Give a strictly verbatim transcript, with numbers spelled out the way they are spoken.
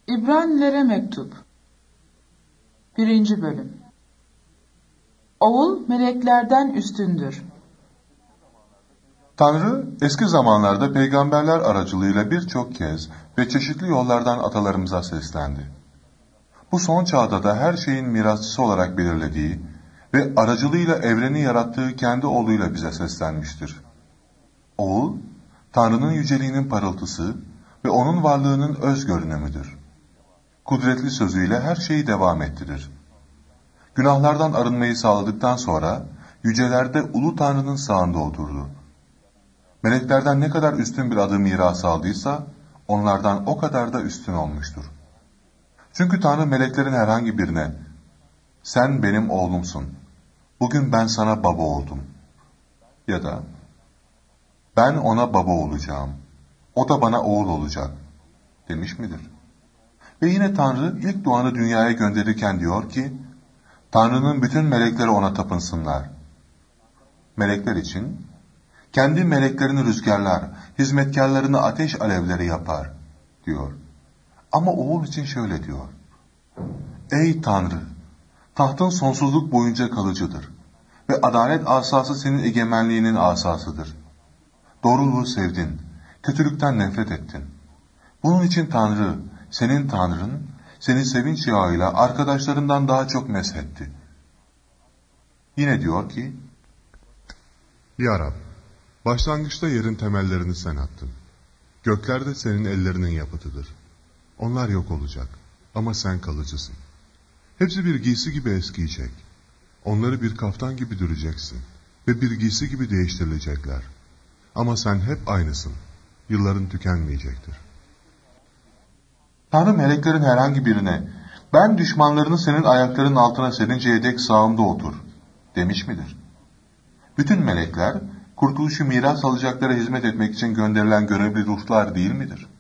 İbranilere Mektup birinci Bölüm. Oğul meleklerden üstündür. Tanrı, eski zamanlarda peygamberler aracılığıyla birçok kez ve çeşitli yollardan atalarımıza seslendi. Bu son çağda da her şeyin mirasçısı olarak belirlediği ve aracılığıyla evreni yarattığı kendi oğluyla bize seslenmiştir. Oğul, Tanrı'nın yüceliğinin parıltısı ve onun varlığının öz görünümüdür. Kudretli sözüyle her şeyi devam ettirir. Günahlardan arınmayı sağladıktan sonra yücelerde Ulu Tanrı'nın sağında oturdu. Meleklerden ne kadar üstün bir adı miras aldıysa onlardan o kadar da üstün olmuştur. Çünkü Tanrı meleklerin herhangi birine "Sen benim oğlumsun, bugün ben sana baba oldum" ya da "Ben ona baba olacağım, o da bana oğul olacak" demiş midir? Ve yine Tanrı ilk doğanı dünyaya gönderirken diyor ki, Tanrı'nın bütün melekleri ona tapınsınlar. Melekler için, kendi meleklerini rüzgarlar, hizmetkarlarını ateş alevleri yapar diyor. Ama oğul için şöyle diyor: Ey Tanrı, tahtın sonsuzluk boyunca kalıcıdır ve adalet asası senin egemenliğinin asasıdır. Doğruluğu sevdin, kötülükten nefret ettin. Bunun için Tanrı, senin Tanrın, seni sevinç yağıyla arkadaşlarından daha çok meshetti. Yine diyor ki, Ya Rab, başlangıçta yerin temellerini sen attın. Gökler de senin ellerinin yapıtıdır. Onlar yok olacak ama sen kalıcısın. Hepsi bir giysi gibi eskiyecek. Onları bir kaftan gibi düreceksin ve bir giysi gibi değiştirilecekler. Ama sen hep aynısın. Yılların tükenmeyecektir. Tanrı meleklerin herhangi birine, ben düşmanlarını senin ayaklarının altına serinceye dek sağımda otur demiş midir? Bütün melekler, kurtuluşu miras alacaklara hizmet etmek için gönderilen görevli ruhlar değil midir?